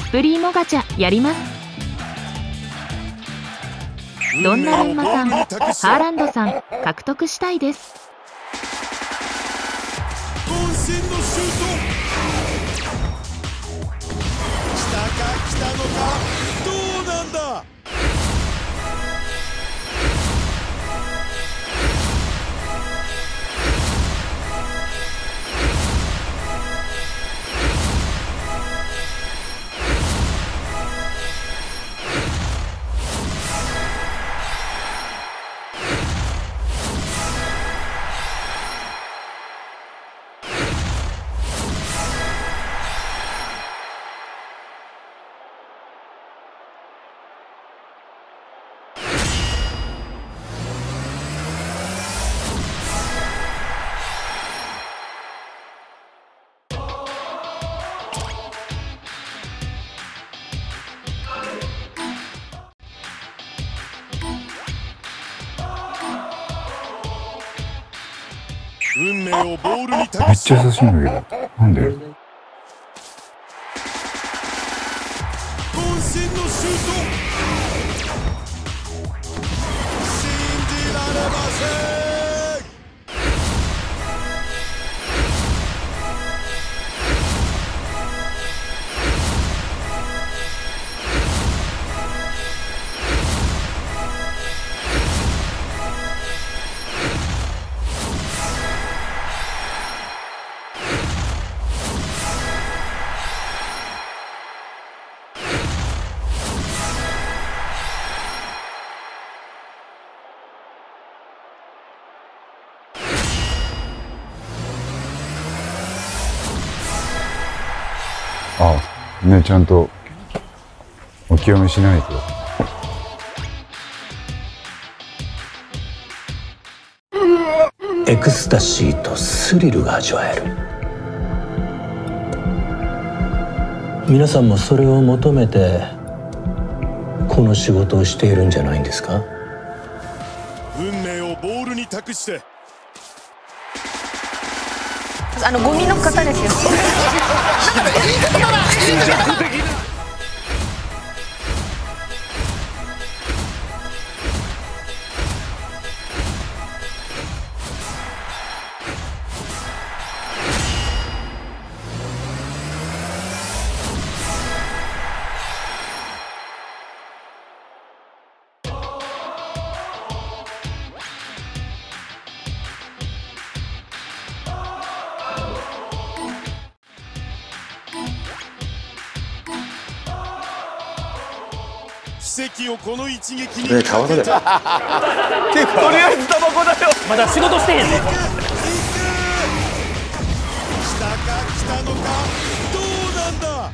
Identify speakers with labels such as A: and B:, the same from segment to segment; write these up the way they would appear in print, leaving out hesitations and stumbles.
A: プリーモガチャやります。ドンナルンマさん、ハーランドさん獲得したいです。
B: 渾身のシュート。来たか来たのか、どうなんだ。運命をボールに託す。
C: めっちゃ優しいんだけど、なんで？
B: 渾身のシュート。信じられません。
C: あ、ね、ちゃんとお清めしないと。
D: エクスタシーとスリルが味わえる。皆さんもそれを求めてこの仕事をしているんじゃないんですか？
B: 運命をボールに託して。
E: ゴミの方ですよ。
B: 奇跡をこの一撃に
F: ね、タバコだよ。とりあえずタバコだよ。
G: まだ仕事してへんねん。
B: 来たか来たのか、どうなんだ。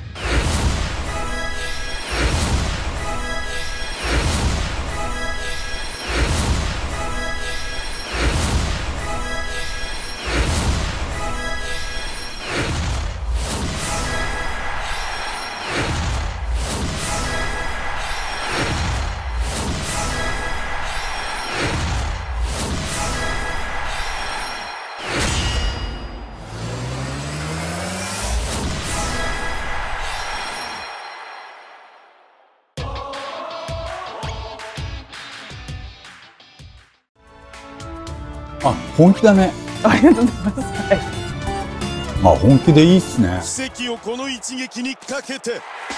C: あ、本気だね。
E: ありがとうございます。はい。
C: まあ本気でいいっすね。
B: 奇跡をこの一撃にかけて。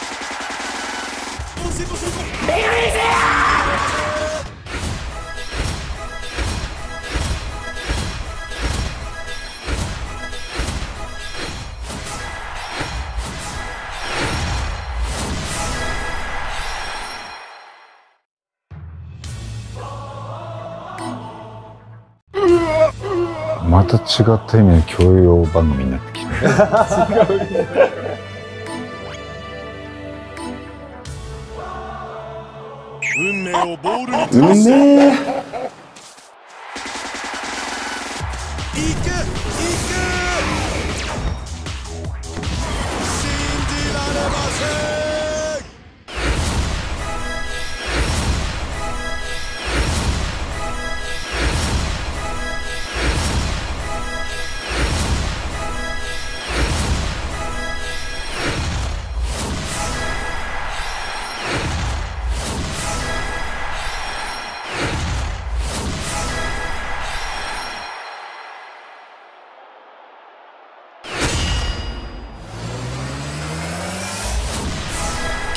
C: また違った意味で教養番組になってきた。
B: 運命をボールに託
F: う
B: して。
F: めえ。
B: 行け行け。信じられません。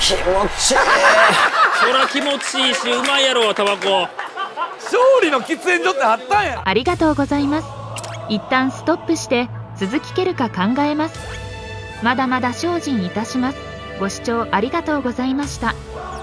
D: 気持ちいい。
G: そら気持ちいいしうまいやろタバコ。
F: 勝利の喫煙所ってあったんや。
A: ありがとうございます。一旦ストップして続きけるか考えます。まだまだ精進いたします。ご視聴ありがとうございました。